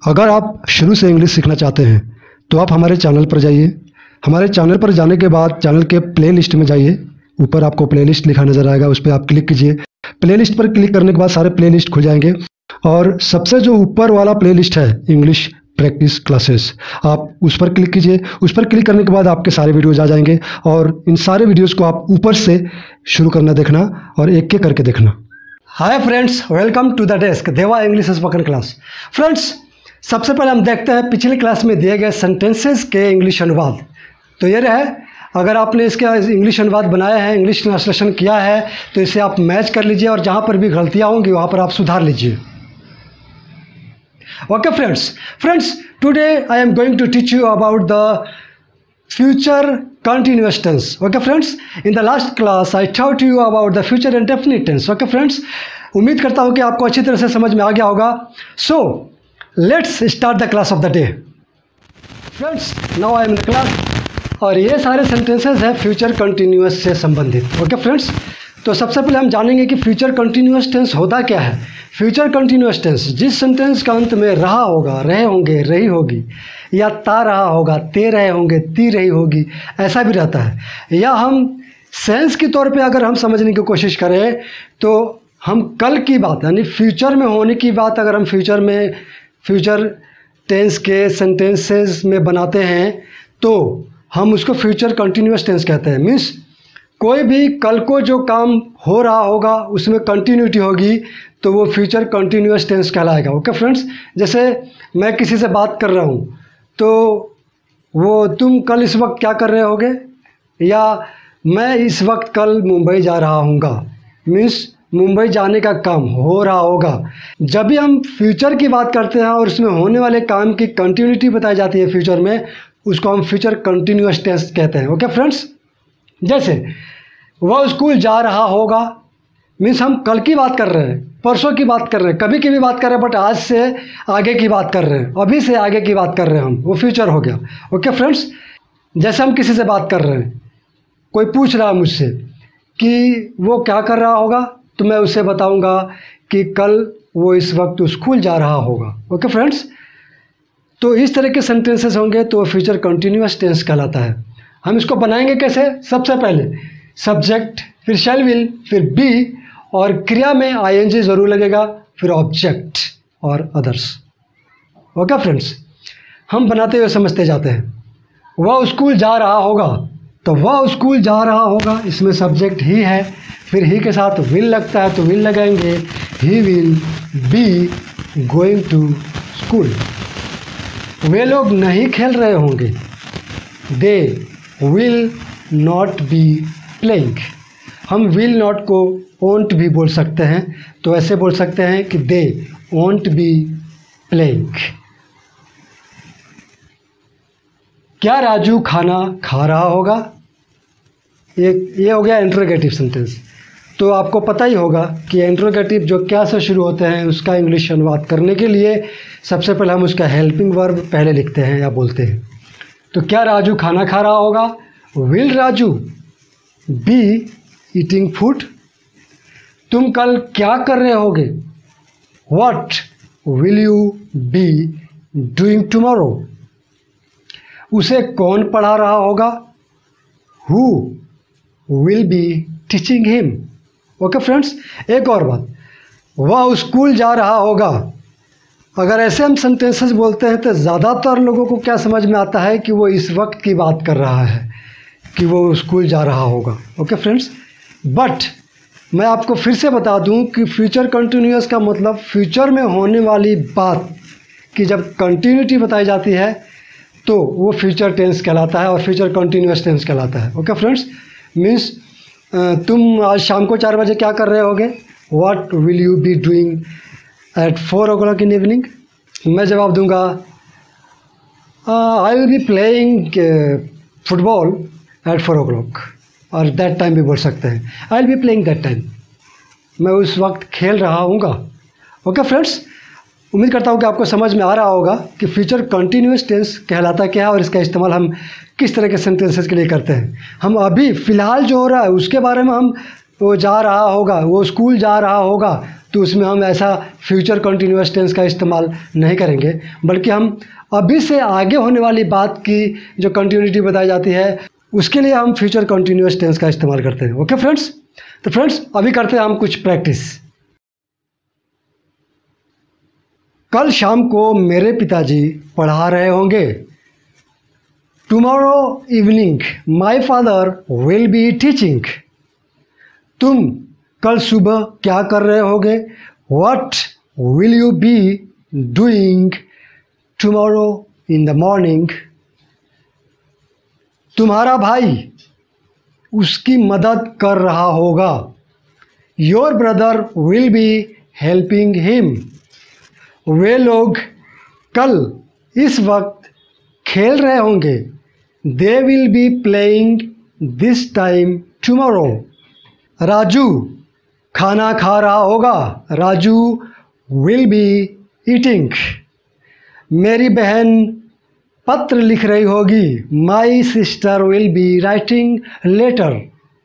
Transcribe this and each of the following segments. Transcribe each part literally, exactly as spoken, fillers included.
अगर आप शुरू से इंग्लिश सीखना चाहते हैं तो आप हमारे चैनल पर जाइए। हमारे चैनल पर जाने के बाद चैनल के प्लेलिस्ट में जाइए। ऊपर आपको प्लेलिस्ट लिखा नज़र आएगा, उस पर आप क्लिक कीजिए। प्लेलिस्ट पर क्लिक करने के बाद सारे प्लेलिस्ट खुल जाएंगे और सबसे जो ऊपर वाला प्लेलिस्ट है इंग्लिश प्रैक्टिस क्लासेस, आप उस पर क्लिक कीजिए। उस पर क्लिक करने के बाद आपके सारे वीडियोज़ आ जाएंगे और इन सारे वीडियोज़ को आप ऊपर से शुरू करना देखना और एक एक करके देखना। Hi friends, welcome to the desk Deva English spoken class. Friends, सबसे पहले हम देखते हैं पिछली क्लास में दिए गए सेंटेंसेस के इंग्लिश अनुवाद। तो ये रहे, अगर आपने इसका इंग्लिश अनुवाद बनाया है, इंग्लिश ट्रांसलेशन किया है, तो इसे आप मैच कर लीजिए और जहाँ पर भी गलतियाँ होंगी वहाँ पर आप सुधार लीजिए। Okay friends, friends today I am going to teach you about the future continuous tense. Okay friends, in the last class I taught you about the future indefinite tense. Okay friends, उम्मीद करता हूँ कि आपको अच्छी तरह से समझ में आ गया होगा। So let's start the class of the day. Friends, now I am in class और ये सारे sentences हैं फ्यूचर कंटिन्यूस से संबंधित। ओके फ्रेंड्स, तो सबसे पहले हम जानेंगे कि फ्यूचर कंटिन्यूस टेंस होता क्या है। फ्यूचर कंटिन्यूस टेंस जिस सेंटेंस का अंत में रहा होगा, रहे होंगे, रही होगी, या ता रहा होगा, ते रहे होंगे, ती रही होगी, ऐसा भी रहता है। या हम सेंस के तौर पे अगर हम समझने की कोशिश करें तो हम कल की बात यानी फ्यूचर में होने की बात अगर हम फ्यूचर में फ्यूचर टेंस के सेंटेंसेस में बनाते हैं तो हम उसको फ्यूचर कंटिन्यूस टेंस कहते हैं। मीन्स कोई भी कल को जो काम हो रहा होगा उसमें कंटिन्यूटी होगी तो वो फ्यूचर कंटिन्यूस टेंस कहलाएगा। ओके फ्रेंड्स, जैसे मैं किसी से बात कर रहा हूँ तो वो तुम कल इस वक्त क्या कर रहे होगे, या मैं इस वक्त कल मुंबई जा रहा हूँगा, मीन्स मुंबई जाने का काम हो रहा होगा। जब भी हम फ्यूचर की बात करते हैं और उसमें होने वाले काम की कंटिन्यूटी बताई जाती है फ्यूचर में, उसको हम फ्यूचर कंटिन्यूस टेंस कहते हैं। ओके फ्रेंड्स, जैसे वह स्कूल जा रहा होगा, मीन्स हम कल की बात कर रहे हैं, परसों की बात कर रहे हैं, कभी की भी बात कर रहे हैं, बट आज से आगे की बात कर रहे हैं, अभी से आगे की बात कर रहे हैं हम, वो फ्यूचर हो गया। ओके फ्रेंड्स, जैसे हम किसी से बात कर रहे हैं, कोई पूछ रहा है मुझसे कि वो क्या कर रहा होगा, तो मैं उसे बताऊंगा कि कल वो इस वक्त स्कूल जा रहा होगा। ओके फ्रेंड्स, तो इस तरह के सेंटेंसेस होंगे तो फ्यूचर कंटिन्यूस टेंस कहलाता है। हम इसको बनाएंगे कैसे? सबसे पहले सब्जेक्ट, फिर शैल विल, फिर बी और क्रिया में आईएनजी ज़रूर लगेगा, फिर ऑब्जेक्ट और अदर्स। ओके फ्रेंड्स, हम बनाते हुए समझते जाते हैं। वह स्कूल जा रहा होगा, तो वह स्कूल जा रहा होगा, इसमें सब्जेक्ट ही है, फिर ही के साथ विल लगता है तो विल लगाएंगे, he will be going to school. वे लोग नहीं खेल रहे होंगे, they will not be playing. हम विल नॉट को ओंट भी बोल सकते हैं, तो ऐसे बोल सकते हैं कि दे ओंट बी प्लेइंग। क्या राजू खाना खा रहा होगा? ये ये हो गया इंट्रोगेटिव सेंटेंस। तो आपको पता ही होगा कि इंट्रोगेटिव जो क्या से शुरू होते हैं उसका इंग्लिश अनुवाद करने के लिए सबसे पहले हम उसका हेल्पिंग वर्ब पहले लिखते हैं या बोलते हैं। तो क्या राजू खाना खा रहा होगा? Will Raju be eating food? तुम कल क्या कर रहे होगे? What will you be doing tomorrow? उसे कौन पढ़ा रहा होगा? Who will be teaching him? Okay friends, एक और बात, वह स्कूल जा रहा होगा। अगर ऐसे हम सेंटेंसेस बोलते हैं तो ज़्यादातर लोगों को क्या समझ में आता है कि वो इस वक्त की बात कर रहा है कि वो स्कूल जा रहा होगा। ओके फ्रेंड्स, बट मैं आपको फिर से बता दूं कि फ्यूचर कंटिन्यूस का मतलब फ्यूचर में होने वाली बात की जब कंटिन्यूटी बताई जाती है तो वो फ्यूचर टेंस कहलाता है और फ्यूचर कंटिन्यूस टेंस कहलाता है। ओके फ्रेंड्स, मीन्स तुम आज शाम को चार बजे क्या कर रहे होगे? What will you be doing at four o'clock in evening? मैं जवाब दूंगा I will be playing football at four o'clock, और दैट टाइम भी बोल सकते हैं, I will be playing that time, मैं उस वक्त खेल रहा हूँगा। ओके फ्रेंड्स, उम्मीद करता हूँ कि आपको समझ में आ रहा होगा कि फ्यूचर कंटिन्यूस टेंस कहलाता क्या है और इसका इस्तेमाल हम किस तरह के सेंटेंसेस के लिए करते हैं। हम अभी फ़िलहाल जो हो रहा है उसके बारे में हम वो जा रहा होगा, वो स्कूल जा रहा होगा, तो उसमें हम ऐसा फ्यूचर कंटिन्यूअस टेंस का इस्तेमाल नहीं करेंगे, बल्कि हम अभी से आगे होने वाली बात की जो कंटिन्यूटी बताई जाती है उसके लिए हम फ्यूचर कंटिन्यूअस टेंस का इस्तेमाल करते हैं। ओके फ्रेंड्स, तो फ्रेंड्स अभी करते हैं हम कुछ प्रैक्टिस। कल शाम को मेरे पिताजी पढ़ा रहे होंगे। Tomorrow evening my father will be teaching. तुम कल सुबह क्या कर रहे होगे? What will you be doing tomorrow in the morning. तुम्हारा भाई उसकी मदद कर रहा होगा। Your brother will be helping him. वे लोग कल इस वक्त खेल रहे होंगे। They will be playing this time tomorrow. Raju खाना खा रहा होगा। Raju will be eating. मेरी बहन पत्र लिख रही होगी। माई sister will be writing letter.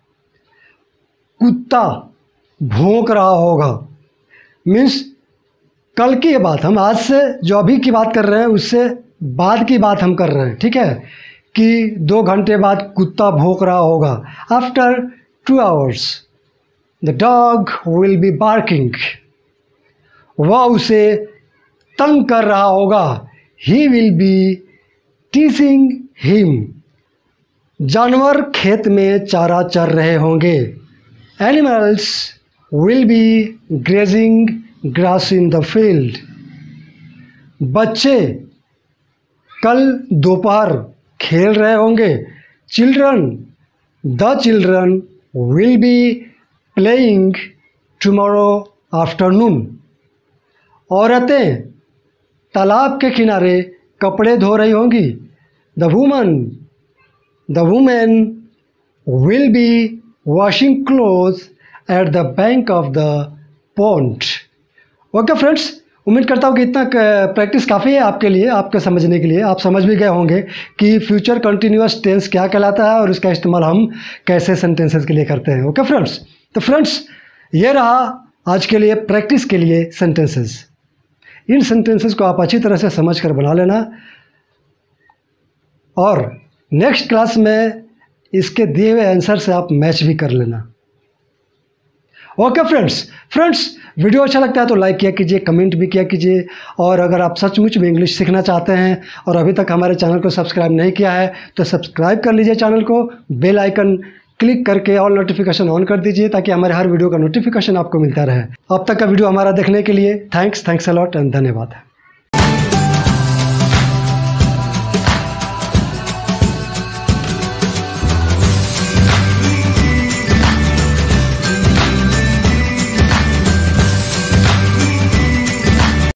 कुत्ता भौंक रहा होगा। मीन्स कल की ये बात, हम आज से जो अभी की बात कर रहे हैं उससे बाद की बात हम कर रहे हैं, ठीक है, कि दो घंटे बाद कुत्ता भौंक रहा होगा। After two hours the dog will be barking. वह उसे तंग कर रहा होगा। He will be teasing him. जानवर खेत में चारा चर रहे होंगे। Animals will be grazing grass in the field. बच्चे कल दोपहर खेल रहे होंगे। Children the children will be playing tomorrow afternoon. औरतें तालाब के किनारे कपड़े धो रही होंगी। The woman the women will be washing cloth at the bank of the pond. Okay friends, उम्मीद करता हूँ कि इतना प्रैक्टिस काफ़ी है आपके लिए, आपके समझने के लिए। आप समझ भी गए होंगे कि फ्यूचर कंटिन्यूअस टेंस क्या कहलाता है और इसका इस्तेमाल हम कैसे सेंटेंसेस के लिए करते हैं। ओके फ्रेंड्स, तो फ्रेंड्स ये रहा आज के लिए प्रैक्टिस के लिए सेंटेंसेस। इन सेंटेंसेस को आप अच्छी तरह से समझ कर बना लेना और नेक्स्ट क्लास में इसके दिए हुए आंसर से आप मैच भी कर लेना। ओके फ्रेंड्स फ्रेंड्स वीडियो अच्छा लगता है तो लाइक किया कीजिए, कमेंट भी किया कीजिए, और अगर आप सचमुच में इंग्लिश सीखना चाहते हैं और अभी तक हमारे चैनल को सब्सक्राइब नहीं किया है तो सब्सक्राइब कर लीजिए चैनल को। बेल आइकन क्लिक करके ऑल नोटिफिकेशन ऑन कर दीजिए ताकि हमारे हर वीडियो का नोटिफिकेशन आपको मिलता रहे। अब तक का वीडियो हमारा देखने के लिए thanks thanks a lot and धन्यवाद।